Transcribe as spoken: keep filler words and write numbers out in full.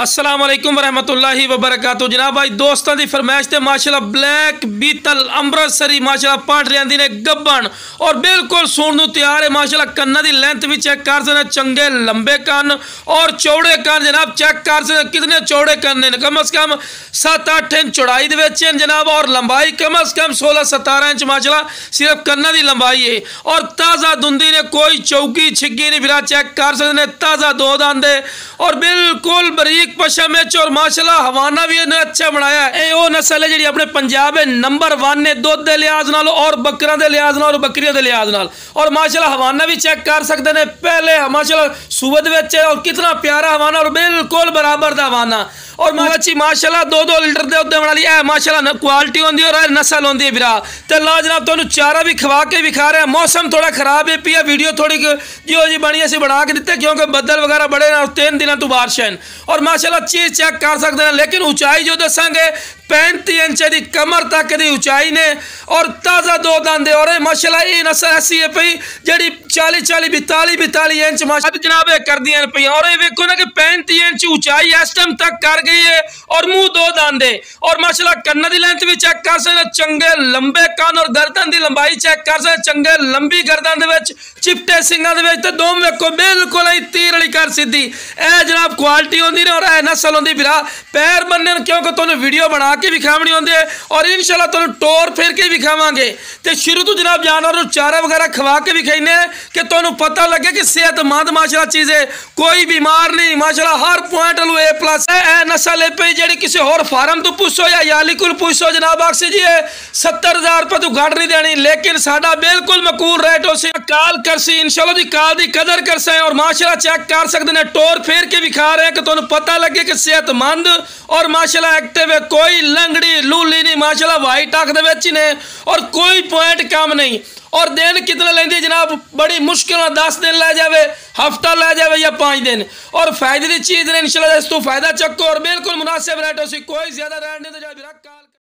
अस्सलाम वालेकुम वरहमतुल्लाहि वबरकातुहू। जनाब भाई दोस्तों की फरमाइश से माशाल्लाह ब्लैक बीतल अमृतसरी माशाल्लाह पांडरियां दी ने गब्बन और बिल्कुल सूण नूं तैयार है। माशाल्लाह कन्ना की लेंथ भी चेक कर सकते, चंगे लंबे कन और चौड़े कन जनाब चेक कर सकते कितने चौड़े कन ने, कम अज कम सत्त अठ इंच चौड़ाई दे जनाब और लंबाई कम अज कम सोलह सतारह इंच माशाल्लाह सिर्फ कन्ना की लंबाई है। और ताज़ा दुंदी ने कोई चौकी छिग्गी नहीं फिरा चेक कर सकते, ताज़ा दो दांदे और बिल्कुल बरीक पशम और माशाल्लाह हवाना भी इन्हें अच्छा बनाया है। ये वो नस्ल है जी अपने पंजाब है नंबर वन है दुध के लिहाज नाल और बकरा के लिहाज नाल और बकरियों के लिहाज नाल। और माशाल्लाह हवाना भी चेक कर सकते हैं, पहले माशाल्लाह सुबद विच और कितना प्यारा हवाना और बिल्कुल बराबर का हवाना और मच्छी माशाल्लाह दो दो लीटर के उत्ते बना ली है। माशाल्लाह क्वालिटी होंगी और नस्ल होंगी है बिरा। तो ला जनाब तुहानू चारा भी खवा के विखा रहे हैं। मौसम थोड़ा खराब है पिया, वीडियो थोड़ी जो जी बनी असी बना के दिते क्योंकि बदल वगैरह बड़े ना तीन दिनों तो बारिश है और माशाल्लाह चीज़ चेक कर सकते हैं। लेकिन ऊंचाई जो दसांगे पैंती इंच की कमर तक की ऊंचाई ने और ताज़ा दो दांदे और माशाल्लाह ये नस्ल ऐसी है पई जी चाली चाली बिताली बिताली इंच माशाल्लाह जनाब कर दी पई। और ये वेखो ना कि पैंती इंच ऊंचाई इस टाइम तक कर गई है और मुंह दो दांदे और माशाल्लाह कन्ना की लेंथ भी चेक कर सकते, चंगे लंबे कान और गर्दन की लंबाई चेक कर सकते, चंगे लंबी गर्दन दे चिपटे सिंगा दे दो वेखो बिल्कुल ही तीर वाली कर सीधी। ए जनाब क्वालिटी होंगी और ए नस्ल होंगी फिरा पैर बनने क्योंकि तुहानू वीडियो बना के विखावनी होंदी है और इंशाल्लाह तुहानू टोर फिर के विखावांगे। तो शुरू तो जनाब जानवर को चारा वगैरह खवा के विखाने कि तुहानू पता लगे कि सेहतमंद माशाल्लाह चीज़ है, कोई बीमार नहीं माशाल्लाह हर पॉइंट लो ए प्लस है। नस्ल पे जी किसी होर फार्म तो पूछो या याली को पूछो जनाब आखसी जी सत्तर हज़ार रुपये तो घट नहीं देनी, लेकिन साडा बिल्कुल मकूल रेट हो से काल करसी इंशाल्लाह दी काल दी कदर कर से और माशाल्लाह चेक कर सकते हैं टोर फेर के विखा रहे हैं कि तुहानू पता लगे कि सेहतमंद और माशाल्लाह एक्टिव है, कोई लंगड़ी लूली नहीं माशाल्लाह वाइट आंख दे विच ने और कोई पॉइंट कम नहीं। और दिन कितना लेंदी जनाब बड़ी मुश्किल दस दिन लै जाए, हफ्ता लै जाए या पाँच दिन और फायदे की चीज़ ने इंशाल्लाह इस तो फायदा चक्को और बिल्कुल मुनासिब रेट हो सी कोई ज्यादा रेट नहीं तो जाए।